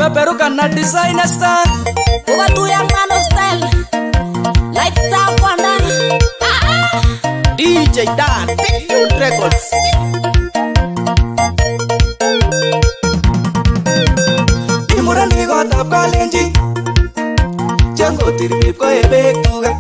Peperukan na designer star. Uga tu yang man of style. Lifestyle wonder. DJ Dan, Big Youth Records. Imuran di kota Kalenji. Jango tirip ko ebek tuga.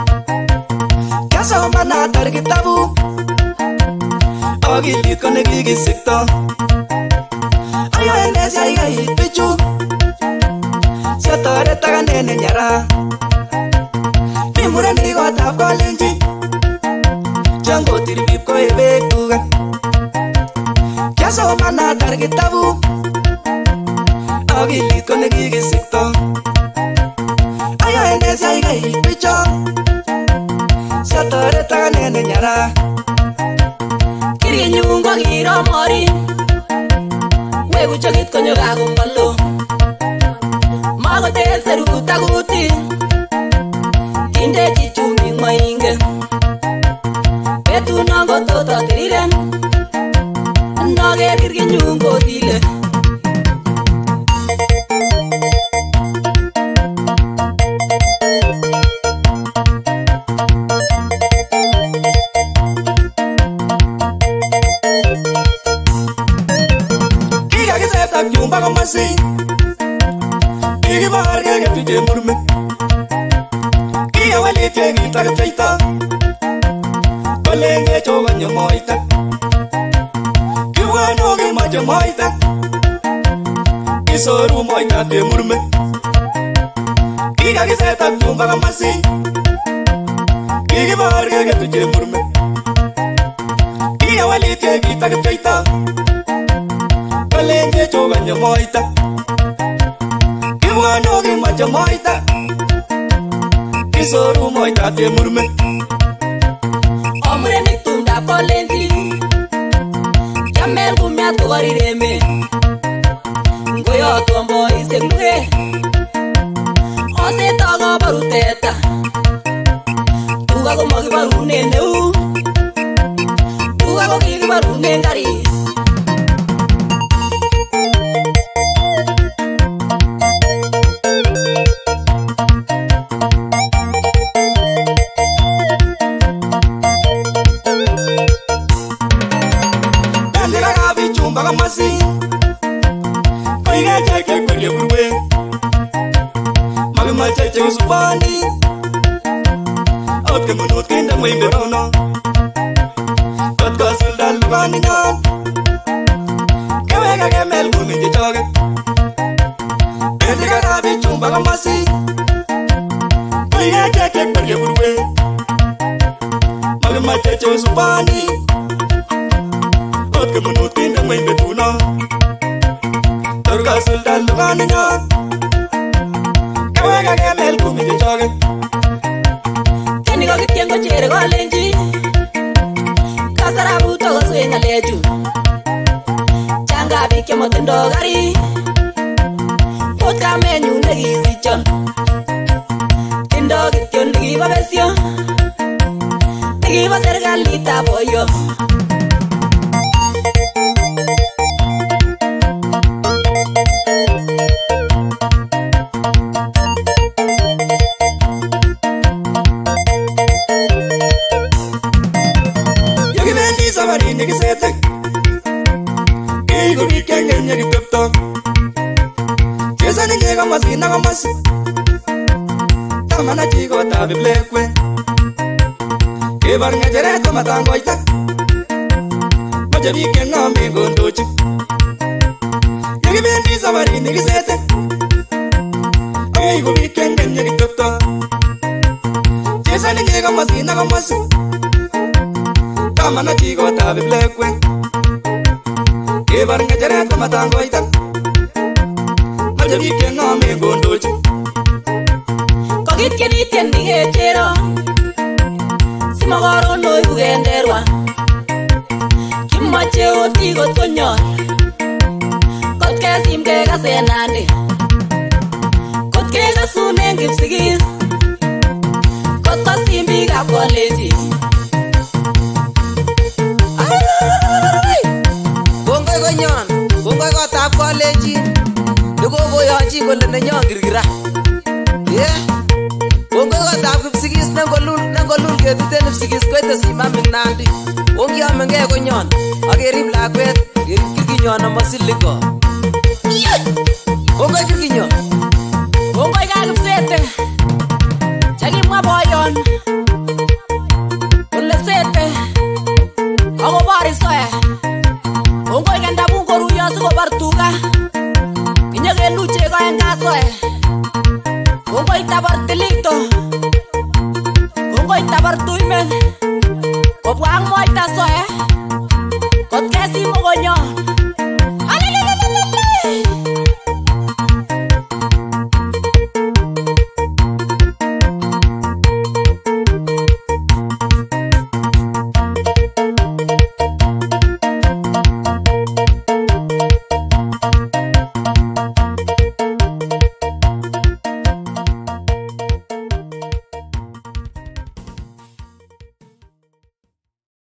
Kasa mana tar kitabu. Ogilit ko nagigisikto. Ayo ene siya igay pichu. Siya tore taga nene nyara. Imuran di kota Kalenji. Jango tirip ko ebek tuga. Kasa mana tar kitabu. Ogilit ko nagigisikto. Ayo ene siya igay pichu. Siya tore taga nene nyara. Kiri nyungo giro mori. Wegu chagit konyo gagong malo. Mago te seru taguti. Kinde chichumi mainge. Petu nango toto tiriren. Noge kiri nyungo dile. Jumba masi, igi bahar ke tuje murme, iya wali tegi tak cerita, kolenge coba nyemoita, kiwa nogi macam moita, isoru moita te murme, iga kisah tak jumba masi, igi bahar ke tuje murme, iya wali tegi tak cerita. Kalenge choga nyamoita. Kiwa nogi macha moita. Kisoru moita te murme. Omre ni tunda kolenji. Jamel kumya tuwari reme. Ngoyo tuambo isekluge. Ose togo baruteta. Tuga ko magi barune neu. Tuga ko gigi barune ngari. Masi, oiga cheke kweli burwe, magma cheke usupani, otke munut kenda mui berono, otko suldan lugani nyan, kewega kemel gumi jijoge, endika rabi chumba masi, oiga cheke kweli burwe, magma cheke usupani. Otke munut kinda mui betuna Turga sultan lugani nyan Kewega kemel kumi jijoge Keni ko kitiengo chere kolenji Kasara buto ko suenga leju Changa bike motindo gari Otka menyu negisichon Tindo kityon negiba besyo Negiba sergalita boyo Nikisete Igo bikenge nyegi tepto Kesa ni nyega masi naga masi Tamana chigo tabi blekwe Kibar ngejere tomatango ita Maja bikenga mingo ndochi Nyegi bendi sabari nikisete Igo bikenge nyegi tepto Kesa ni nyega masi naga masi Tamana chigo tabi blekwe Kibar ngejere tomatango ita Maja bikenga mingo ndochi Kogit keni tendi ngechero Simagoro noi kugenderwa Kimache oti got konyon Kot kesim ke kasenande Kot ke kasunen kipsigis Kot kasim biga kolenji Bongoi konyon Bongoi kotab kolenji koyanchi kole nenyon kirkira. Kongoi kotab Kipsigis nengolul ketuten Kipsigis koite simamik Nandi. Ongiamengei konyon akerib lakwet kerib kirkinyon amasiliko. Kongoi kirkinyon. Kongoi kakipsete chekimwa boyon kole sete akobari soe. Kongoi kendabun koruyo sikobar tuga kinyekelu chego en kasoe. Kongoi tabar tilito, kongoi tabar tuimen kobwa ak moita soe.